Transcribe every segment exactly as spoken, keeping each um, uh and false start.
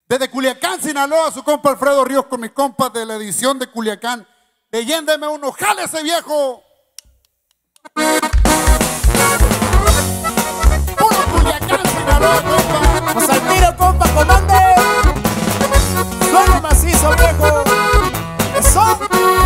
Desde Culiacán, Sinaloa, su compa Alfredo Ríos con mis compas de la edición de Culiacán. Leyéndeme uno, ¡jale ese viejo! Puro Culiacán, Sinaloa, compa. Pues al tiro, compa, comande. Suelo macizo, viejo. Eso.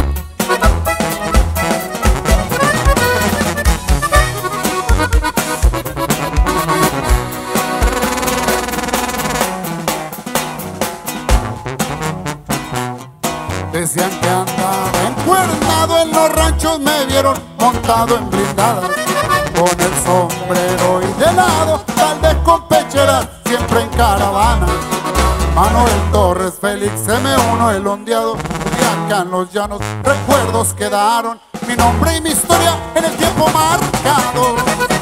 Decían que andaba encuernado en los ranchos, me vieron montado en blindadas, con el sombrero y de lado, tal vez con pecheras, siempre en caravana. Manuel Torres, Félix eme uno, el ondeado, y acá en los llanos recuerdos quedaron, mi nombre y mi historia en el tiempo marcado.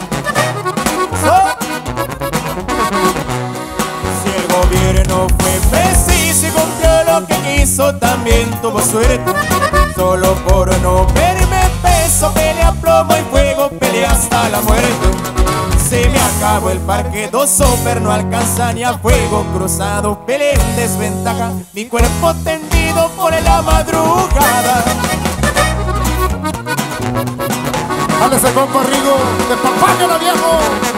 Si el gobierno fue preciso y cumplió lo que quiso, también tuvo suerte. Solo por no verme peso, pelea plomo y fuego, pelea hasta la muerte. Se me acabó el parque, dos super no alcanza ni a fuego cruzado. Peleé en desventaja, mi cuerpo tendido por la madrugada. Dale ese compa Rigo, de Papágala, viejo.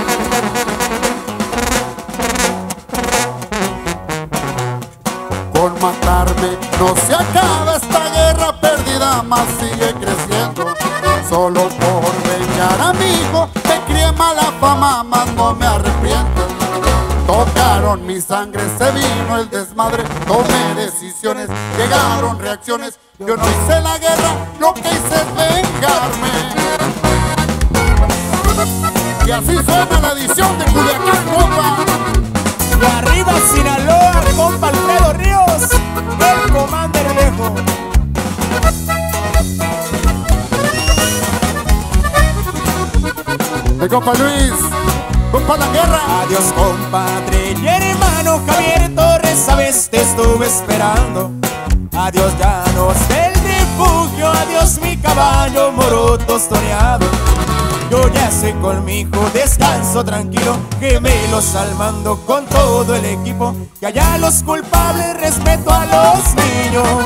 Con matarme no se acaba esta guerra perdida, más sigue creciendo. Solo por vengar a mi hijo me crié mala fama, más no me arrepiento. Tocaron mi sangre, se vino el desmadre, tomé decisiones, llegaron reacciones. Yo no hice la guerra, lo que hice es vengarme. Y así suena la edición de Culiacán, compa. Y arriba Sinaloa, compa Alfredo Ríos, el commander viejo. El compa Luis, compa La Guerra. Adiós compadre y hermano Javier Torres, sabes te estuve esperando. Adiós llanos del refugio, adiós mi caballo moro tostoneado. Yo ya sé con mi hijo, descanso tranquilo, gemelos al mando con todo el equipo. Que allá los culpables, respeto a los niños.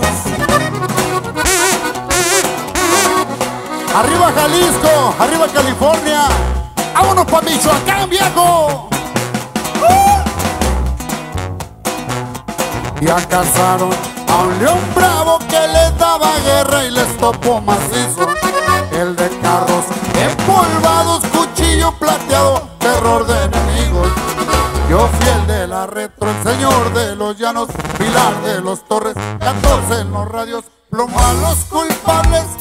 Arriba Jalisco, arriba California. ¡Vámonos pa' Michoacán, viejo! ¡Uh! Y cazaron a un león bravo que les daba guerra y les topó macizo. El de carros empolvados, cuchillo plateado, terror de enemigos. Yo fiel de la retro, el señor de los llanos, Pilar de los Torres, catorce en los radios, plomo a los culpables.